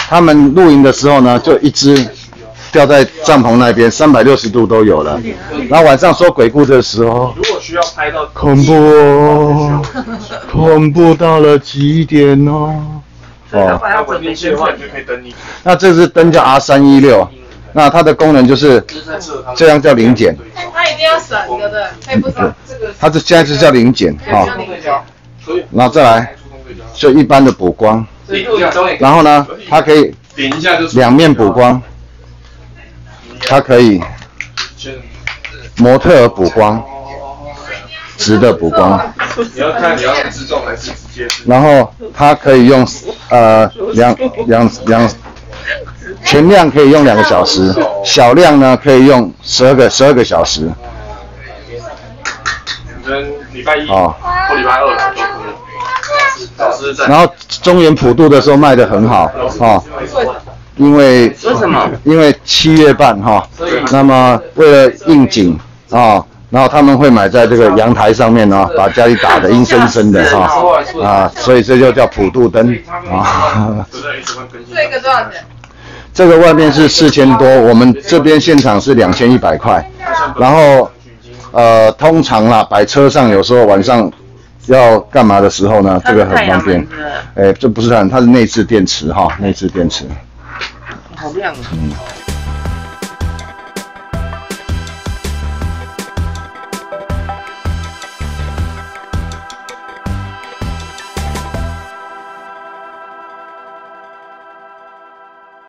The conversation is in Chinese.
他们露营的时候呢，就一只吊在帐篷那边，360度都有了。然后晚上说鬼故事的时候， 如果需要拍到恐怖哦，恐怖到了极点哦。哦， 那稳定器的话，你就可以登你。 那这支灯叫 R316，那它的功能就是这样叫零检。 它一定要闪的，对，可以不闪。 它现在是叫零检哈，然后再来就一般的补光，然后呢，它可以两面补光，它可以模特儿补光，直的补光。 你要看你要自重还是直接？ 然后它可以用全亮可以用2个小时，小亮呢可以用12个小时。 跟礼拜1或礼拜2都可以。老师在。 然后中原普渡的时候卖得很好哦，因为7月半哈，那么为了应景啊。然后他们会买在这个阳台上面呢，把家里打得阴森森的哈所以这就叫普渡灯啊。 这个多少钱？ 这个外面是4000多，我们这边现场是2100块。然后通常啦，摆车上有时候晚上要干嘛的时候呢，这个很方便。这不是它是内置电池哈，内置电池。 好亮啊！